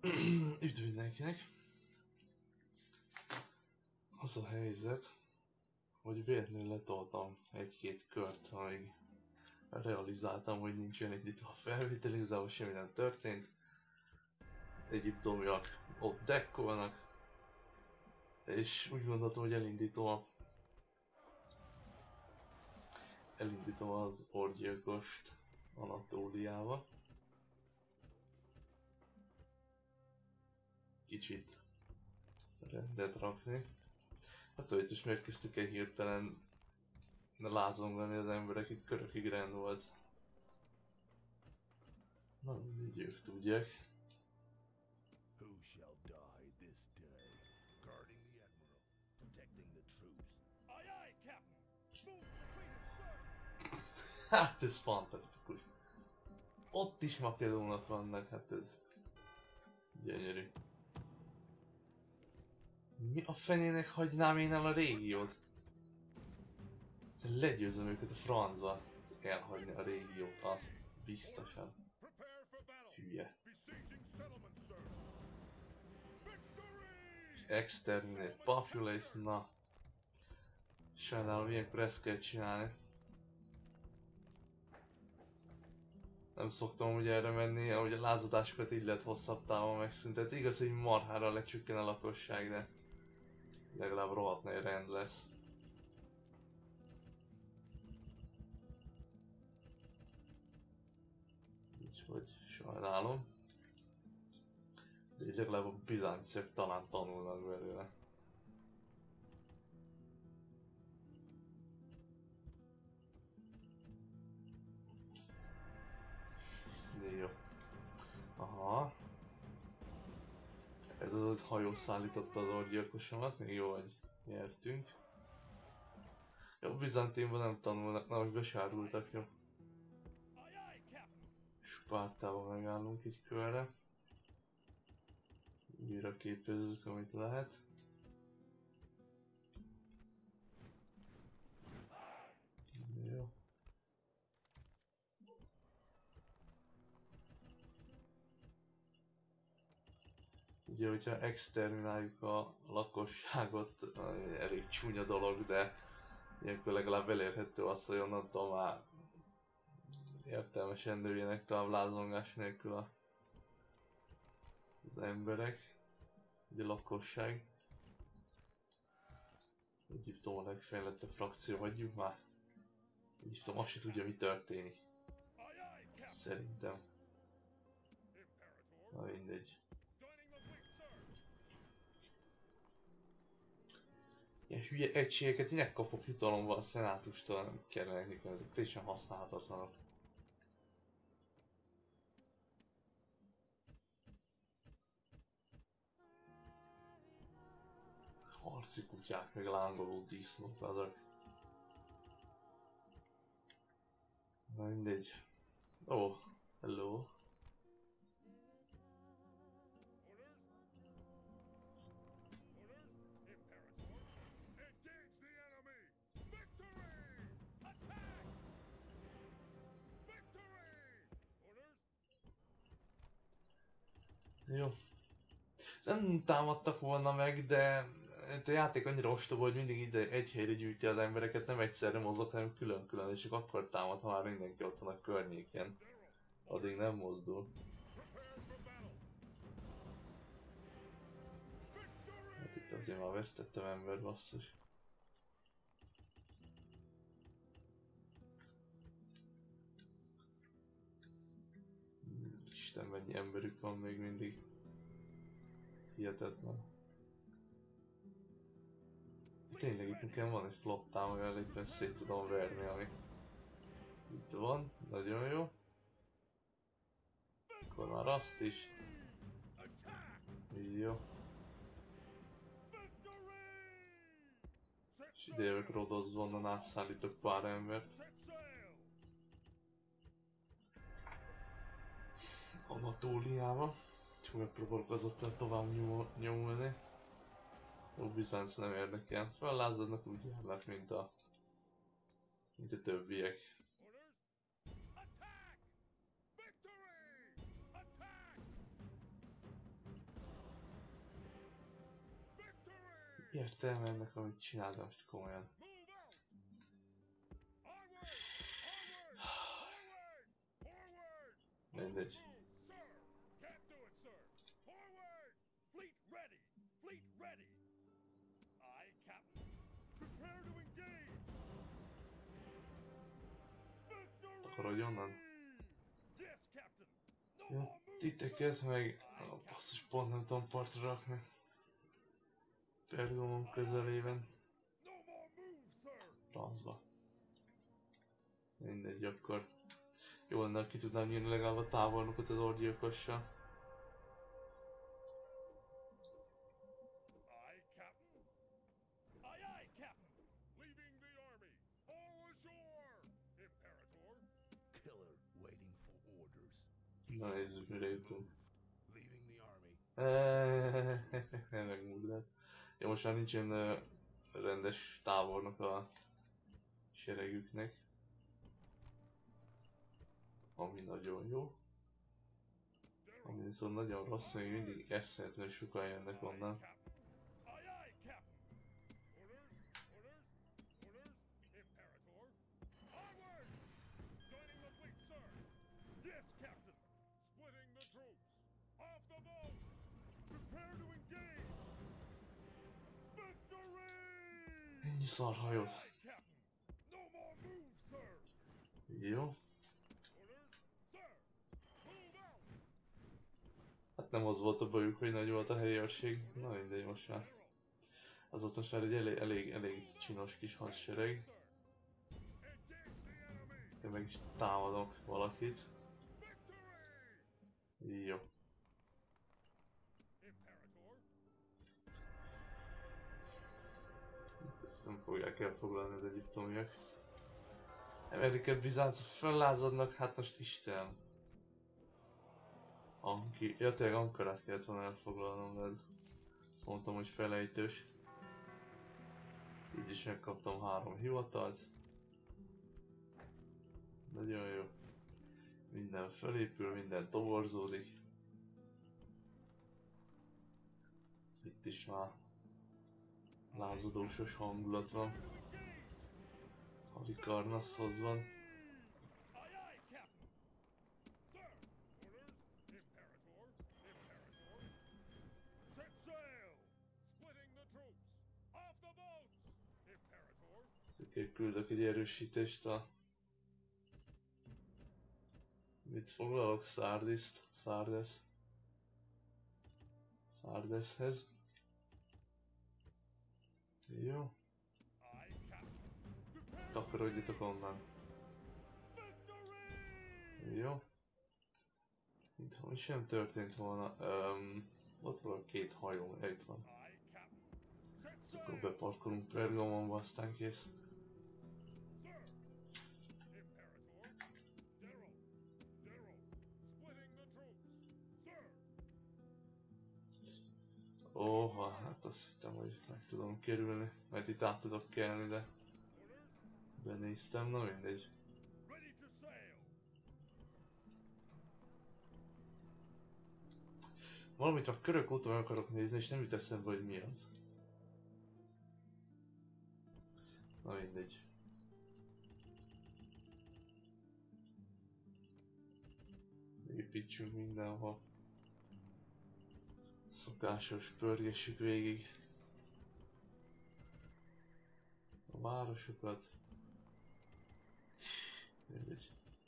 Üdv mindenkinek! Az a helyzet, hogy véletlenül letoltam egy-két kört, amíg realizáltam, hogy nincs elindítva a felvétel, igazából semmi nem történt. Egyiptomiak ott dekkolnak, és úgy gondoltam, hogy elindítom az orgyilkost Anatóliába. Kicsit rendet rakni. Hát hogy is megkezdtük egy hirtelen lázongani az emberek, itt körökig rend volt. Na mindegy, ők tudják. Who shall die this day? Guarding the Admiral, protecting the troops. Aye aye, Captain! Move completed, sir! Hát ez fantasztikus. Ott is makedónok vannak, hát ez gyönyörű. Mi a fenének hagynám én el a régiót? Legyőzöm őket a francba. Elhagyni a régiót, azt biztosan. Hülye. Exterminate populace, na. Sajnálom, ilyenkor ezt kell csinálni. Nem szoktam ugye erre menni, ahogy a lázadásokat így lehet hosszabb távon megszüntetni. Igaz, hogy marhára lecsökken a lakosság, de legalább rohadt nagy rend lesz. Úgyhogy sajnálom. De így legalább a bizánciak talán tanulnak belőle. De jó. Aha. Ez az a hajó szállította az orgyilkosomat, még jó, hogy nyertünk. Jó, Bizántiumban nem tanulnak, na, hogy besárultak, jó. Spártában megállunk egy körre. Újra képezzük, amit lehet. Jó. Ugye, hogyha extermináljuk a lakosságot, elég csúnya dolog, de ilyenkor legalább elérhető az, hogy onnantól már értelmesen nőjenek tovább lázongás nélkül az emberek, ugye a lakosság. Egyiptom a legfejlettebb frakció, hagyjuk már. Egyiptom azt se tudja, mi történik. Szerintem. Na mindegy. Ilyen hülye egységeket minek kapok jutalomban a szenátustól, nem kellene nekik, ezek teljesen használhatatlanok. Harci kutyák, meg lángoló disznók azok. Na mindegy. Oh, hello. Jó. Nem támadtak volna meg, de a játék annyira ostoba, hogy mindig így egy helyre gyűjti az embereket, nem egyszerre mozog, hanem külön-külön, és csak akkor támad, ha már mindenki ott van a környéken. Addig nem mozdul. Hát itt azért már vesztettem ember, basszus. Isten, mennyi emberük van még mindig. Hihetetlen. Tényleg itt nekem van egy flottám, amivel egyben szét tudom verni, ami itt van, nagyon jó. Akkor már azt is. Jó. És ide jövök Rodoszba, onnan átszállítok pár embert. Anatóliába. Csak megpróbálok azokkal tovább nyomulni. Ó, Bizánc nem érdekel. Fellázadnak úgy járnak, mint a többiek. értelme ennek, amit csinál, de most komolyan. Mindegy. Akarodj onnan. Ja, titeket meg... Oh, basszus, pont nem tudom partra rakni. Pergamon közelében. Francba. Mindegy, akkor... Jó lenne, ha ki tudnám nyírni legalább a távolnokot az orgyilkossal. Na nézzük, mire jutunk. Megmúltad. Ja, most már nincsen rendes tábornok a seregüknek. Ami nagyon jó. Ami viszont nagyon rossz, hogy mindig eszméletlenül sokan jönnek onnan. Ennyi szar hajót. Jó. Hát nem az volt a bajuk, hogy nagy volt a helyi őrség. Na mindegy, most már. Az ott most már egy elég csinos kis hadsereg. Én meg is támadok valakit. Jó. Ezt nem fogják elfoglalni az egyiptomiak. Emeliket Bizáncok fellázadnak, hát most Isten. Ja, tényleg Ankarát kellett volna elfoglalnom, de ezt mondtam, hogy felejtős. Így is megkaptam 3 hivatalt. Nagyon jó. Minden felépül, minden toborzódik. Itt is már lázadósos hangulat van. Halikarnasshoz van. Szöképp küldök egy erősítést a... Mit foglalok? Szárdeszhez. Jó. Takarodjatok onnan. Jó. Mintha sem történt volna. Ott van 2 hajó, itt van. Ezt akkor beparkolunk Pergamonba, aztán kész. Óha, hát azt hittem, hogy meg tudom kerülni, mert itt át tudok kelni, de benéztem, na mindegy. Valamit a körök óta meg akarok nézni, és nem jut eszembe, hogy mi az. Na mindegy. Építsünk mindenhol. Szokásos pörgessük végig a városokat. Mindegy.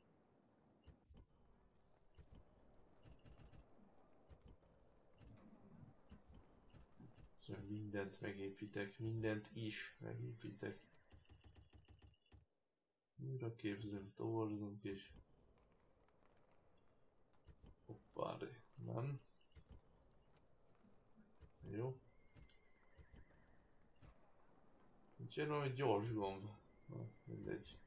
Szóval mindent megépítek, mindent is megépítek. Újra képzünk, toborzunk is. Hoppá, de nem. Jó. Nincs ilyen valami gyors gomb. Na, mindegy.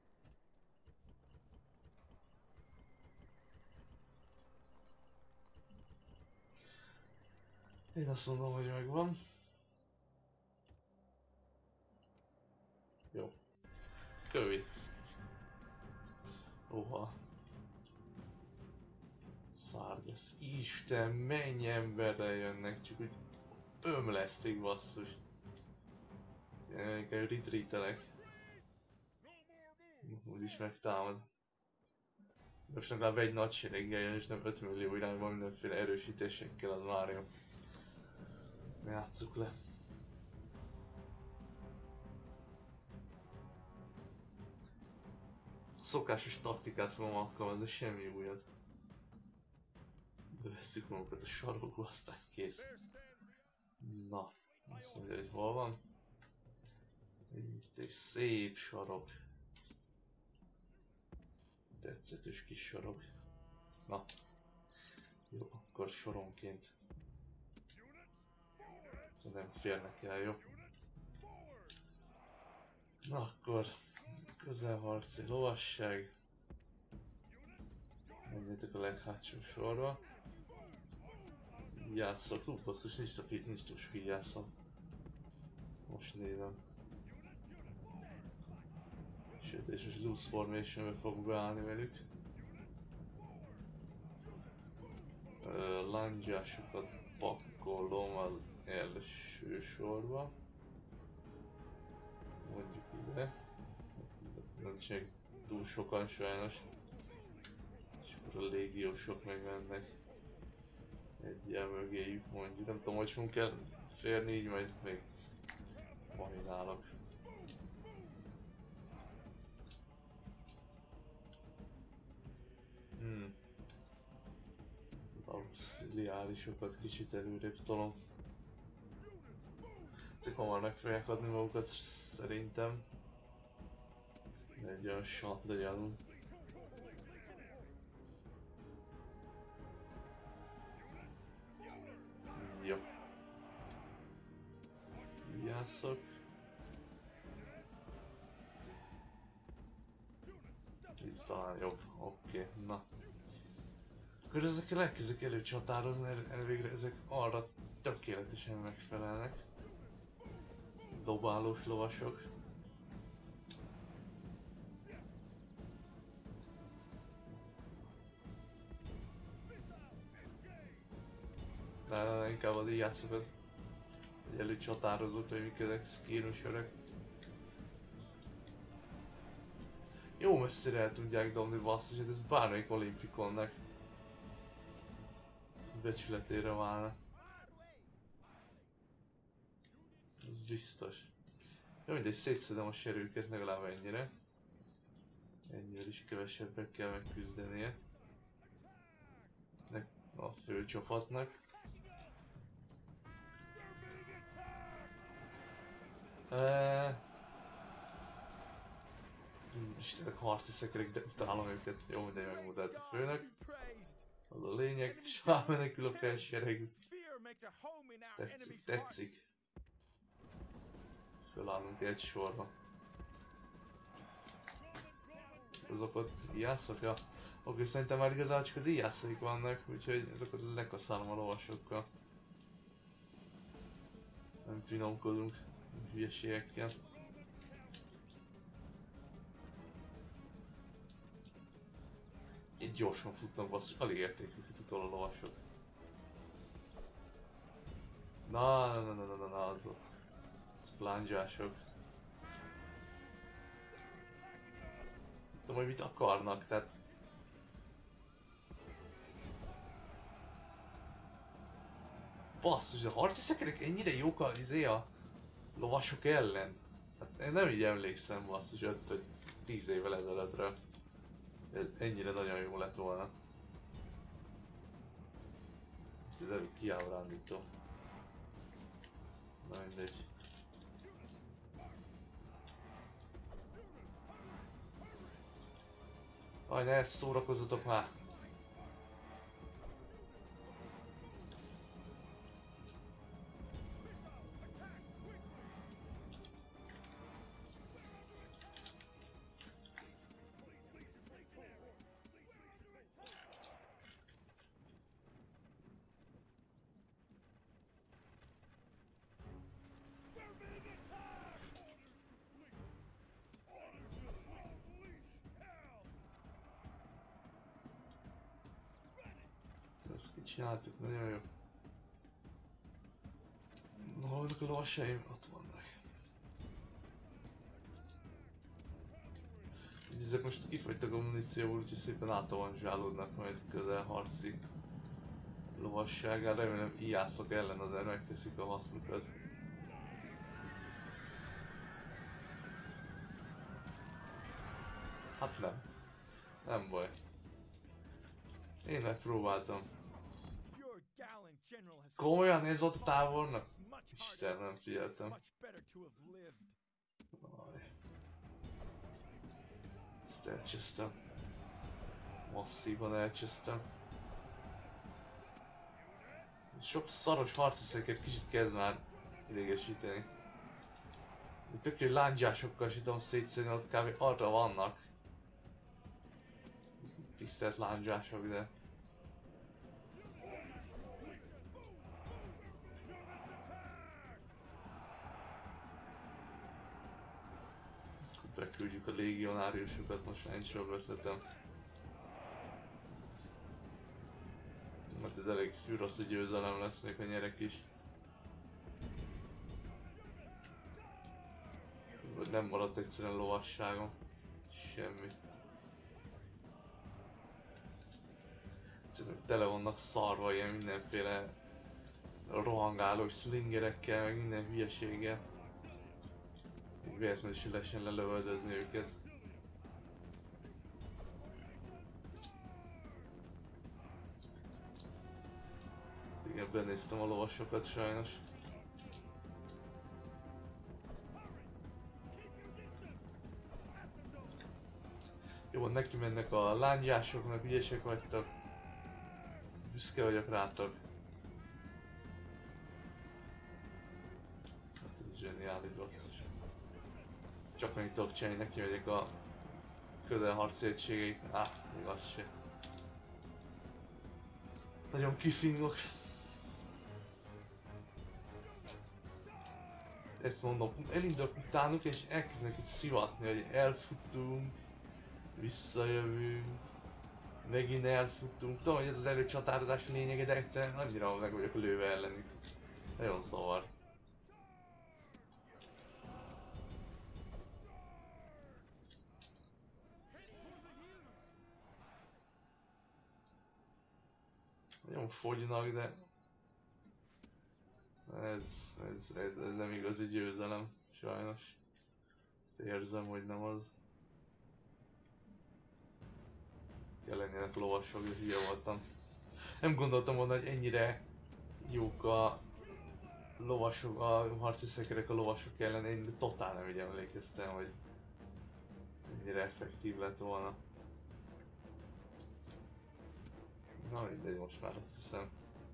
Én azt mondom, hogy megvan. Jó. Kövi. Oha. Szárgesz. Isten, mennyi emberrel jönnek, csak úgy ömlesztik, basszus. Inkább retreatelek. Úgyis megtámad. Most legalább egy nagy sereggel jön, és nem 5 millió irányban mindenféle erősítésekkel, az már jó. Játsszuk le. Szokásos taktikát fogom alkalmazni, semmi újat. Bevesszük magunkat a sarokba, aztán kész. Na, azt mondja, hogy hol van. Itt egy szép sarok. Tetszetős kis sarok. Na. Jó, akkor soronként. Nem férnek el, jó? Na akkor közelharci lovasság. Menjétek a leghátsó sorba. Játszok, basszus, nincs túl sok így játszom. Most nézem. Sőt, és most loose formationbe fogok beállni velük. Langyásokat pakolom az első sorba. Mondjuk ide. Nincsenek túl sokan sajnos. És akkor a légiósok megmennek. Egy ilyen mögéjük mondjuk. Nem tudom, hogy fogunk el férni, így majd még marinálok. Auxiliárisokat kicsit előrébb tolom. Ezek hamar meg fogják adni magukat szerintem. Egy olyan shot legyen. Jó. Jászok. Így talán jobb. Oké, na. Akkor ezekkel elkezdek előcsatározni, elvégre ezek arra tökéletesen megfelelnek. Dobálós lovasok. De inkább az íjászokat, hogy előcsatározok, hogy mik ezek skírmusörök. Jó messzire el tudják dobni, basszus, hogy ez bármelyik olimpikonnak becsületére válna. Ez biztos. Jó, mindegy, szétszedem a serőket legalább ennyire. Ennyivel is kevesebbet kell megküzdenie. A fő csapatnak. Istenek, harci szekerek, de utálom őket. Jó, mindegy, megmutat a főnek. Az a lényeg, és elmenekül a felsereg. Ez tetszik. Fölállunk egy sorba. Azok ott íjászok? Ja. Oké, szerintem már igazából csak az íjászaik vannak, úgyhogy azokat lekaszálom a lovasokkal. Nem finomkodunk hülyeségekkel. Így gyorsan futnak, basszus, alig érték őket utol a lovasok. Na, azok. Splungyások. Tudom, hogy mit akarnak, tehát... Basszus, a harci szekerek ennyire jók a lovasok ellen? Hát én nem így emlékszem, basszus, 5-10 évvel ezelőttre. Ez ennyire nagyon jó lett volna. Ez elég kiábrándító. Na mindegy. Aj, ne szórakozzatok már! Ezt kicsináltuk, nagyon jó. Hol vannak a lovasaim? Ott vannak. ezek most kifogytak a munícióból, úgyhogy szépen átavansálódnak majd közel harci lovassággal. Remélem ijászok ellen azért megteszik a hasznukat. Hát nem. Nem baj. Én megpróbáltam. Komolyan ez volt a távolnak? Isten, nem figyeltem. Ezt elcsesztem. Masszívan elcsesztem. Sok szaros harceszeket kicsit kezd már idegesíteni. Tök jó lándzsásokkal se tudom szétszedni, ott kb. Arra vannak. Tisztelt lándzsások, de... Beküldjük a légionáriusokat, most már nincs jobb ötletem. Mert ez elég fűrossz a győzelem lesz, még a nyerek is. Ez vagy nem maradt egyszerűen lovasságom. Semmi. Egyszerűen tele vannak szarva ilyen mindenféle rohangálós slingerekkel, meg minden hülyeséggel. Véletlenül is lehessen lelövöldözni őket. Igen, benéztem a lovasokat sajnos. Jó, neki mennek a lándzsásoknak, ügyesek vagytok. Büszke vagyok rátok. Hát ez zseniális basszus. Csak mennyit tudok csinálni, neki megyek a közelharci egységeik. Még az se. Nagyon kifingok. Ezt mondom, elindulok utánuk és elkezdenek itt szivatni, hogy elfutunk, visszajövünk, megint elfutunk. Tudom, hogy ez az előcsatározás lényege, de egyszerűen annyira meg vagyok lőve ellenük. Nagyon zavar. Nagyon fogynak, de ez nem igazi győzelem, sajnos. Ezt érzem, hogy nem az. Kell lennének lovasok, de hülye voltam. Nem gondoltam volna, hogy ennyire jók a lovasok, a harci szekerek a lovasok ellen. Én totál nem így emlékeztem, hogy ennyire effektív lett volna. Na mindegy, most már azt hiszem.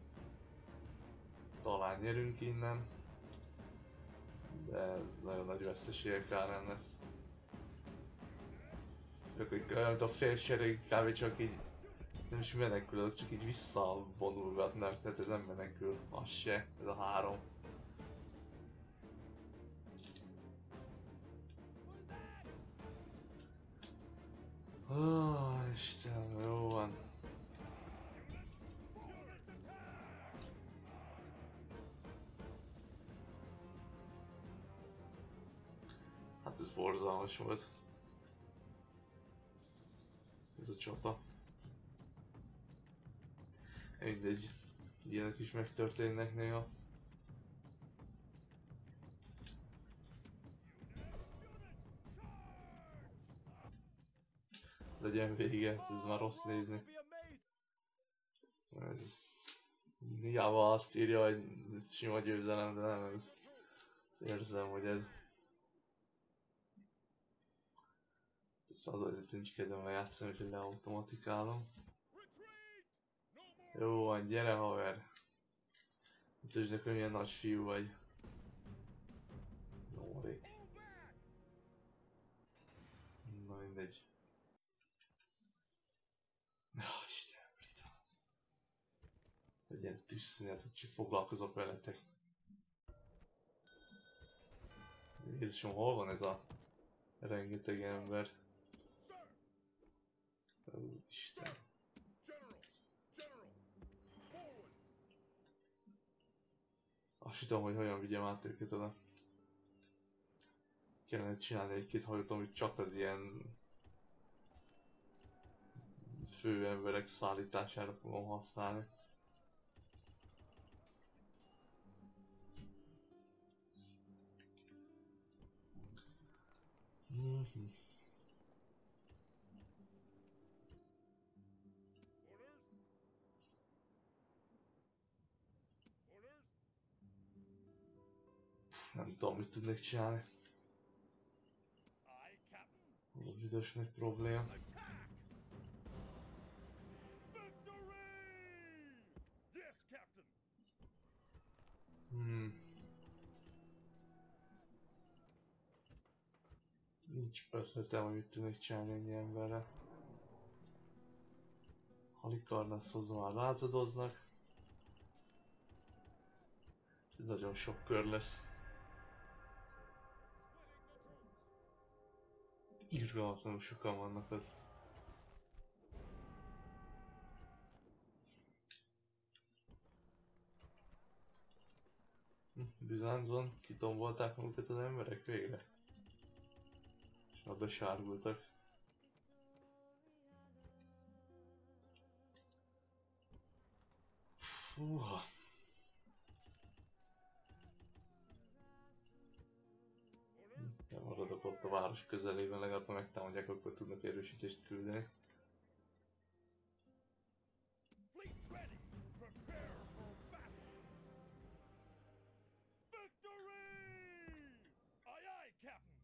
Talán nyerünk innen. De ez nagyon nagy veszteségek árán lesz. A félserég kb. Csak így nem is menekülök, csak így visszavonulgatnak, tehát ez nem menekül, az se, ez a 3. Istenem, jó van. Hát ez borzalmas volt. Ez a csata. Mindegy, ilyenek is megtörténnek néha. Legyen vége, ez már rossz nézni. Ez... Hiába azt írja, hogy ez sima győzelem, de nem, ez érzem, hogy ez... Ez az, hogy nincs kedvem játszani, hogy leautomatikálom. Jó van, gyere haver! Mutasd nekem, milyen nagy fiú vagy. Nórék. Na mindegy. Istenem, Brita. Legyen tűzszünet, hogy csak foglalkozok veletek. Jézusom, hol van ez a rengeteg ember? Isten. Azt tudom, hogy hogyan vigyem át őket oda. Kellene csinálni egy-két hajót, amit csak az ilyen fő emberek szállítására fogom használni. Nem tudom, mit tudnék csinálni. Aye, Captain. Az a büdös nagy probléma. Victory! Yes, Captain. Nincs ötletem, hogy mit tudnék csinálni ennyi emberre. Halikarnasszhoz már lázadoznak. Ez nagyon sok kör lesz. Irgalmatlanul sokan vannak ott. Bizáncon kitombolták magukat az emberek végre. És már besárgultak. Fúha. Nem maradok ott a város közelében, legalább ha megtámadják, akkor tudnak erősítést küldeni. Fleet ready. Prepare for battle. Victory! Aye, aye, Captain.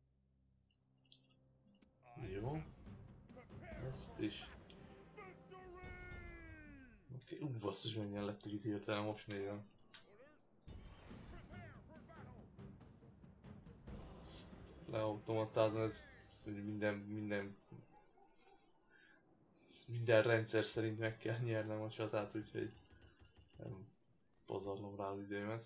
Aye, Jó, prepare ezt is. victory! Oké, basszus, mennyien lettek itt hirtelen, most nézem. Prepare for battle. Ezt leautomatázom, ez hogy minden rendszer szerint meg kell nyernem a csatát, úgyhogy nem pazarlom rá az időmet.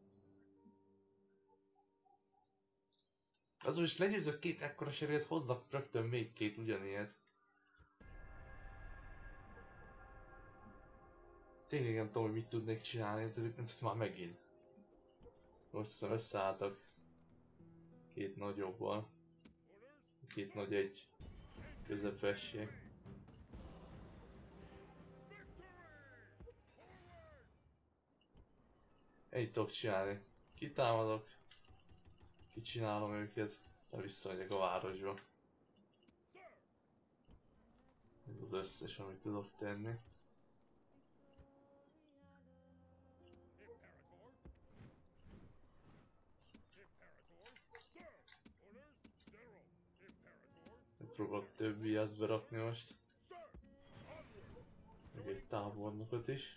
Az most legyőzök két ekkora serét, hozzak rögtön még két ugyanilyet. Tényleg nem tudom, hogy mit tudnék csinálni, ez már megint. Most hiszem összeálltak két nagyobbal. Két nagy egy közepessé. Ennyit tudok csinálni. Kitámadok, kicsinálom őket, aztán visszamegyek a városba. Ez az összes, amit tudok tenni. Megpróbálok több viaszt berakni most. Meg egy tábornokot is.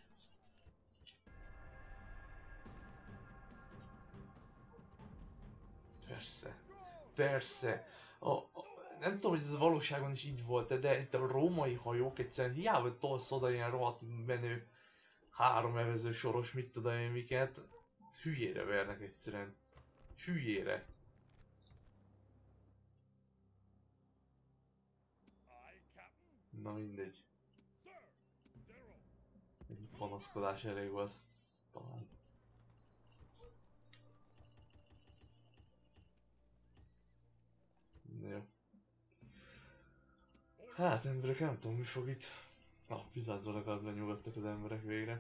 Persze. Persze. Nem tudom, hogy ez a valóságban is így volt, de itt a római hajók egyszerűen hiába tolsz oda ilyen rohadt menő három evező soros, mit tudom én miket. Hülyére vernek egyszerűen. Hülyére. Na mindegy. Egy panaszkodás elég volt. Talán. Jó. Hát emberek, nem tudom mi fog itt. Na, Bizáncban legalább lenyugodtak az emberek végre.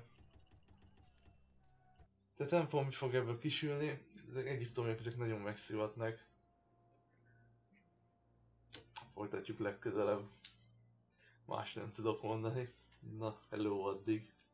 Tehát nem tudom, mi fog ebből kisülni. Ezek egyiptomiak, ezek nagyon megszivatnak. Folytatjuk legközelebb. Más nem tudok mondani. Na, hello addig.